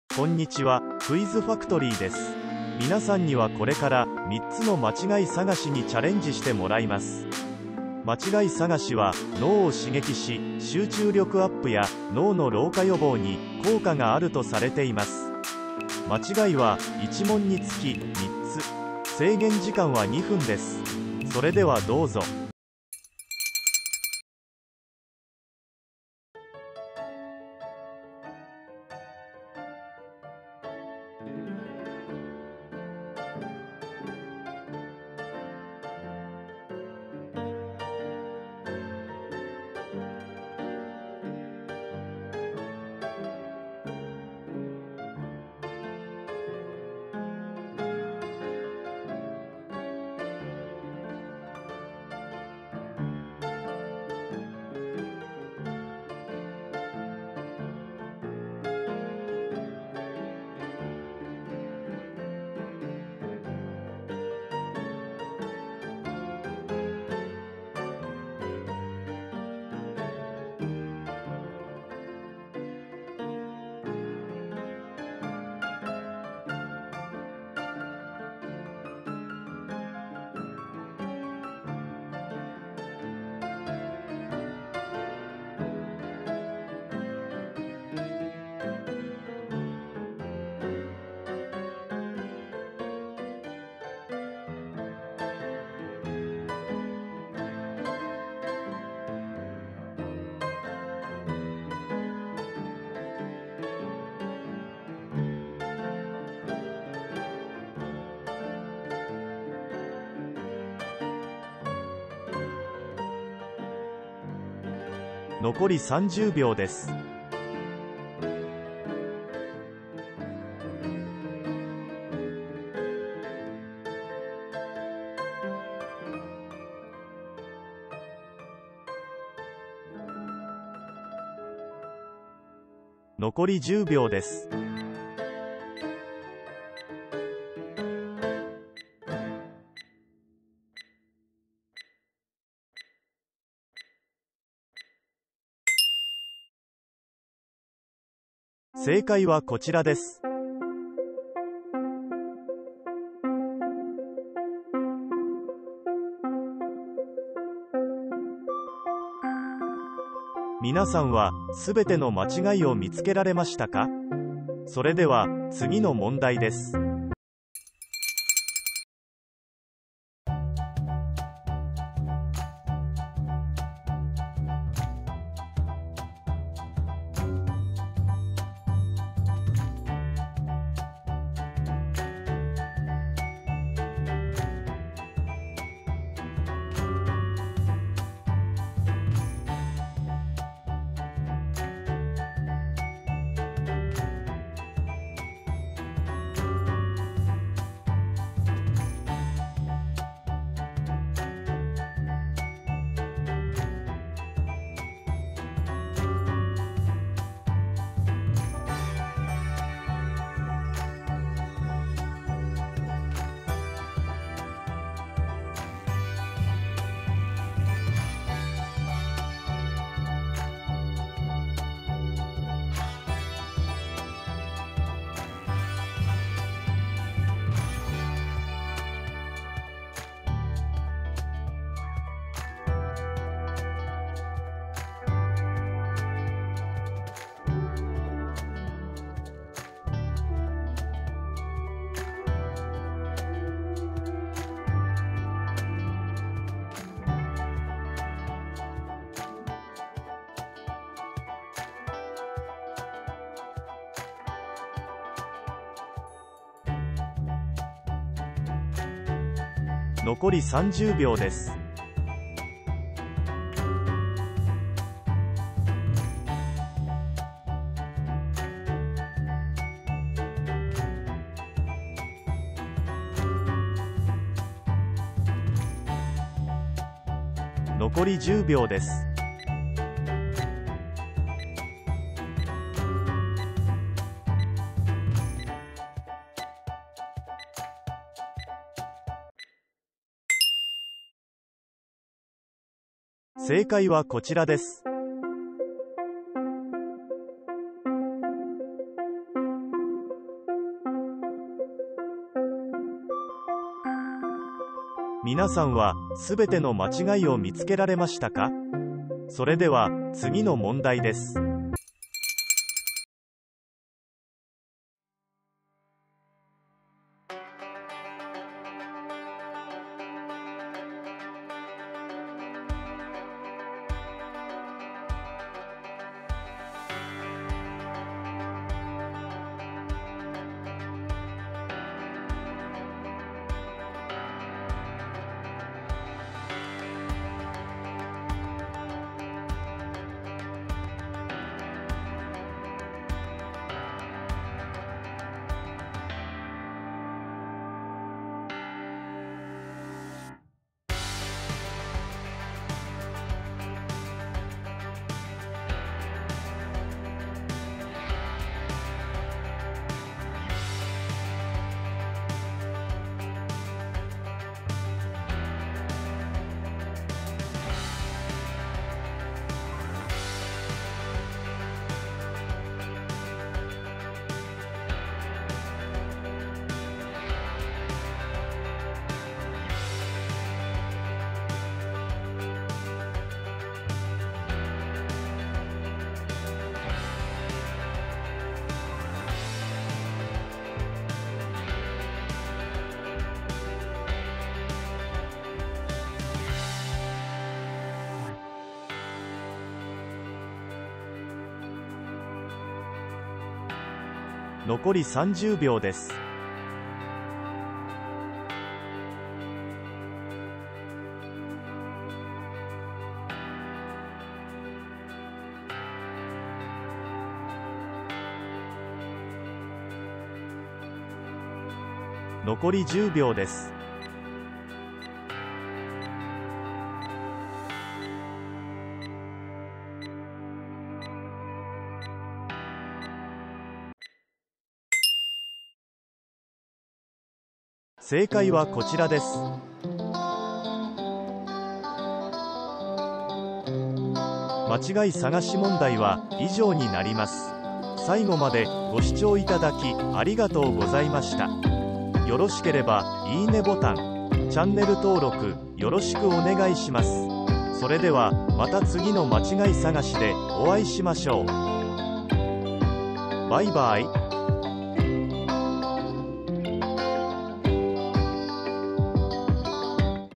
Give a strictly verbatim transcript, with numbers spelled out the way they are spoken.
こんにちは、クイズファクトリーです。皆さんにはこれからみっつの間違い探しにチャレンジしてもらいます。間違い探しは脳を刺激し、集中力アップや脳の老化予防に効果があるとされています。間違いはいち問につきみっつ。制限時間はにふんです。それではどうぞ。残りさんじゅうびょうです。残りじゅうびょうです。正解はこちらです。皆さんはすべての間違いを見つけられましたか？それでは次の問題です。残りさんじゅうびょうです。残りじゅうびょうです。正解はこちらです。 皆さんはすべての間違いを見つけられましたか？それでは次の問題です。残りさんじゅうびょうです。残りじゅうびょうです。正解はこちらです。間違い探し問題は以上になります。最後までご視聴いただきありがとうございました。よろしければいいねボタン、チャンネル登録よろしくお願いします。それではまた次の間違い探しでお会いしましょう。バイバイ。